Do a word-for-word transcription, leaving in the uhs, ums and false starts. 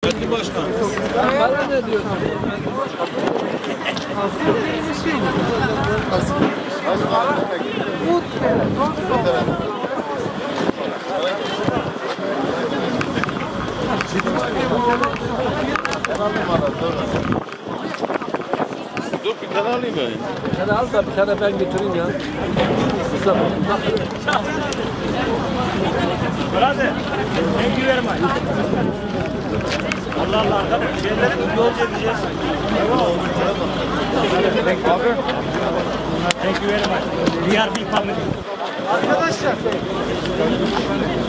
Kendi başkanım. Bana ne diyorsun? Dur bir tane alayım ben. Bir tane al da bir tane ben götüreyim ya. Mustafa. Brother, thank you very much. Allah Allah, şeyleri yolcu edeceğiz. Thank you very much. We are big family. Arkadaşlar.